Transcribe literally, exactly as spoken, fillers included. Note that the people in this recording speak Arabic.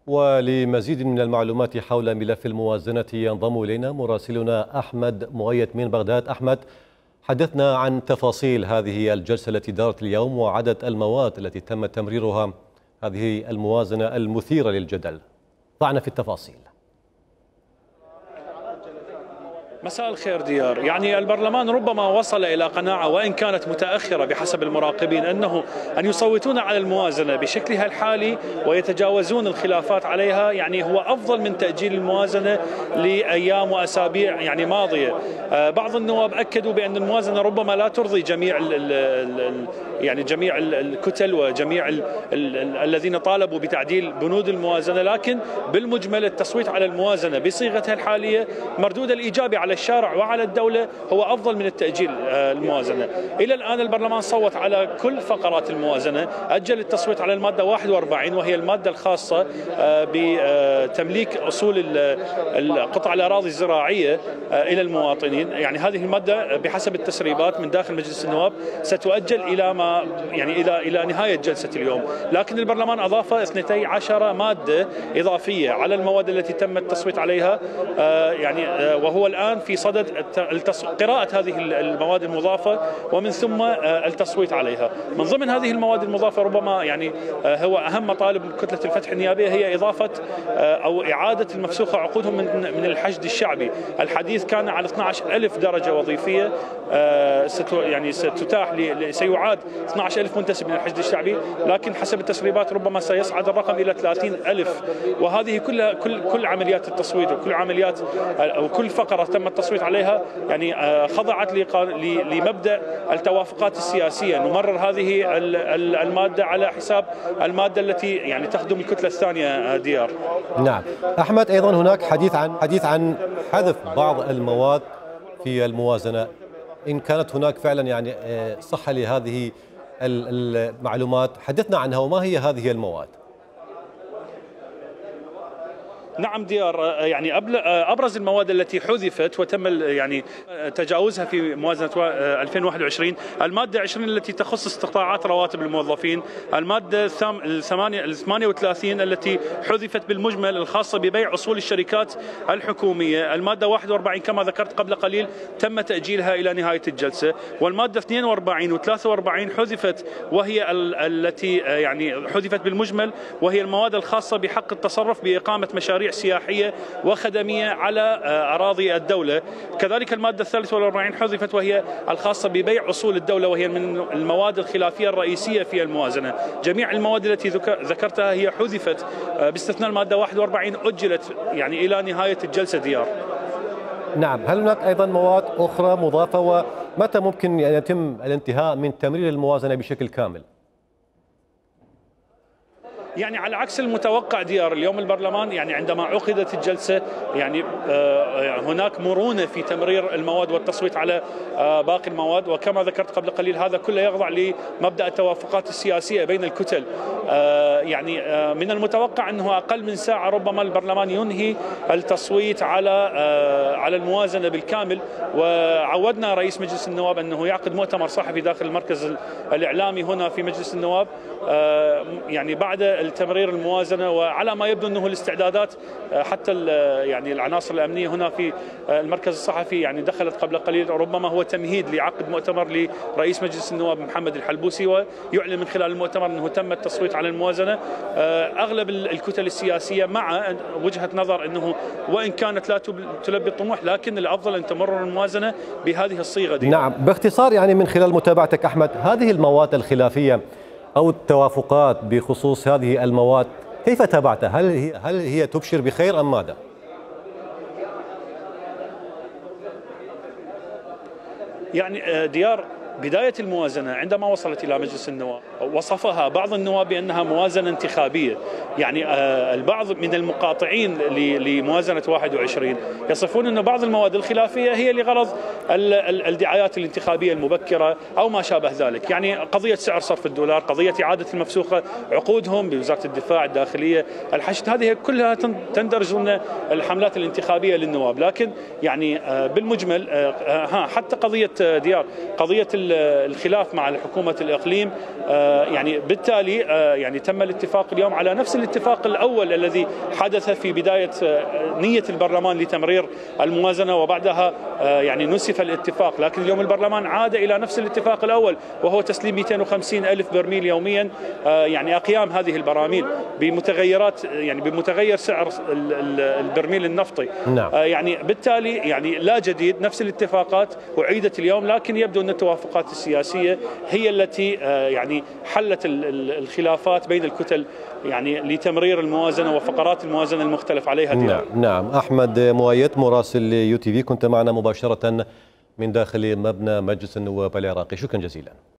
ولمزيد من المعلومات حول ملف الموازنة ينضم إلينا مراسلنا أحمد مؤيد من بغداد. أحمد، حدثنا عن تفاصيل هذه الجلسة التي دارت اليوم وعدد المواد التي تم تمريرها، هذه الموازنة المثيرة للجدل. ضعنا في التفاصيل. مساء الخير ديار. يعني البرلمان ربما وصل إلى قناعة وإن كانت متأخرة بحسب المراقبين أنه أن يصوتون على الموازنة بشكلها الحالي ويتجاوزون الخلافات عليها يعني هو أفضل من تأجيل الموازنة لأيام وأسابيع يعني ماضية. بعض النواب أكدوا بأن الموازنة ربما لا ترضي جميع ال ال يعني جميع الكتل وجميع ال ال الذين طالبوا بتعديل بنود الموازنة، لكن بالمجمل التصويت على الموازنة بصيغتها الحالية مردود الإيجابي على الشارع وعلى الدولة هو أفضل من التأجيل الموازنة. إلى الآن البرلمان صوت على كل فقرات الموازنة، أجل التصويت على المادة واحد وأربعين وهي المادة الخاصة بتمليك أصول القطع الأراضي الزراعية إلى المواطنين. يعني هذه المادة بحسب التسريبات من داخل مجلس النواب ستؤجل إلى ما يعني إلى إلى نهاية جلسة اليوم، لكن البرلمان أضاف اثنتي عشرة مادة إضافية على المواد التي تم التصويت عليها، يعني وهو الآن في صدد قراءة هذه المواد المضافة ومن ثم التصويت عليها. من ضمن هذه المواد المضافة ربما يعني هو أهم مطالب كتلة الفتح النيابية هي إضافة أو إعادة المفسوخة عقودهم من من الحشد الشعبي. الحديث كان على اثني عشر ألف درجة وظيفية يعني ستتاح سيعاد اثني عشر ألف منتسب من الحشد الشعبي، لكن حسب التسريبات ربما سيصعد الرقم إلى ثلاثين ألف. وهذه كلها كل كل عمليات التصويت وكل عمليات أو كل فقرة تم التصويت عليها يعني خضعت لمبدأ التوافقات السياسية. نمرر هذه المادة على حساب المادة التي يعني تخدم الكتلة الثانية ديار. نعم أحمد، أيضا هناك حديث عن حديث عن حذف بعض المواد في الموازنة. إن كانت هناك فعلا يعني صحة لهذه المعلومات حدثنا عنها، وما هي هذه المواد؟ نعم ديار، يعني ابرز المواد التي حذفت وتم يعني تجاوزها في موازنه ألفين وواحد وعشرين الماده عشرين التي تخص استقطاعات رواتب الموظفين، الماده ثمانية وثلاثين التي حذفت بالمجمل الخاصه ببيع اصول الشركات الحكوميه، الماده واحد وأربعين كما ذكرت قبل قليل تم تاجيلها الى نهايه الجلسه، والماده اثنين وأربعين وثلاثة وأربعين حذفت وهي التي يعني حذفت بالمجمل وهي المواد الخاصه بحق التصرف باقامه مشاريع سياحية وخدمية على أراضي الدولة. كذلك المادة الثالثة والأربعين حذفت وهي الخاصة ببيع أصول الدولة وهي من المواد الخلافية الرئيسية في الموازنة. جميع المواد التي ذكرتها هي حذفت باستثناء المادة واحد وأربعين أجلت يعني إلى نهاية الجلسة ديار. نعم، هل هناك أيضا مواد أخرى مضافة، ومتى ممكن أن يتم الانتهاء من تمرير الموازنة بشكل كامل؟ يعني على عكس المتوقع ديار، اليوم البرلمان يعني عندما عقدت الجلسة يعني هناك مرونة في تمرير المواد والتصويت على باقي المواد، وكما ذكرت قبل قليل هذا كله يخضع لمبدأ التوافقات السياسية بين الكتل. يعني من المتوقع أنه أقل من ساعة ربما البرلمان ينهي التصويت على على الموازنة بالكامل، وعودنا رئيس مجلس النواب أنه يعقد مؤتمر صحفي داخل المركز الإعلامي هنا في مجلس النواب يعني بعد التمرير الموازنة، وعلى ما يبدو أنه الاستعدادات حتى يعني العناصر الأمنية هنا في المركز الصحفي يعني دخلت قبل قليل، ربما هو تمهيد لعقد مؤتمر لرئيس مجلس النواب محمد الحلبوسي ويعلن من خلال المؤتمر أنه تم التصويت على الموازنة. أغلب الكتل السياسية مع وجهة نظر أنه وإن كانت لا تلبي الطموح لكن الأفضل أن تمرر الموازنة بهذه الصيغة دي. نعم، باختصار يعني من خلال متابعتك أحمد، هذه المواد الخلافية أو التوافقات بخصوص هذه المواد كيف تابعتها؟ هل هي هل هي تبشر بخير أم ماذا؟ يعني ديار، بداية الموازنة عندما وصلت إلى مجلس النواب وصفها بعض النواب بأنها موازنة انتخابية. يعني البعض من المقاطعين لموازنة واحد وعشرين يصفون أن بعض المواد الخلافية هي لغرض الدعايات الانتخابية المبكرة أو ما شابه ذلك. يعني قضية سعر صرف الدولار، قضية إعادة المفسوخة عقودهم بوزارة الدفاع، الداخلية، الحشد، هذه كلها تندرج ضمن الحملات الانتخابية للنواب. لكن يعني بالمجمل ها حتى قضية ديار قضية الخلاف مع حكومة الإقليم، يعني بالتالي يعني تم الاتفاق اليوم على نفس الاتفاق الأول الذي حدث في بداية نية البرلمان لتمرير الموازنة، وبعدها يعني نسف الاتفاق. لكن اليوم البرلمان عاد إلى نفس الاتفاق الأول، وهو تسليم مئتين وخمسين ألف برميل يوميا، يعني أقيام هذه البراميل بمتغيرات، يعني بمتغير سعر البرميل النفطي. نعم. يعني بالتالي يعني لا جديد، نفس الاتفاقات أعيدت اليوم، لكن يبدو أن التوافقات السياسية هي التي يعني حلت الخلافات بين الكتل يعني لتمرير الموازنة وفقرات الموازنة المختلف عليها ديار. نعم. نعم. أحمد مؤيد مراسل يو تي في، كنت معنا مباشرة من داخل مبنى مجلس النواب العراقي، شكرا جزيلا.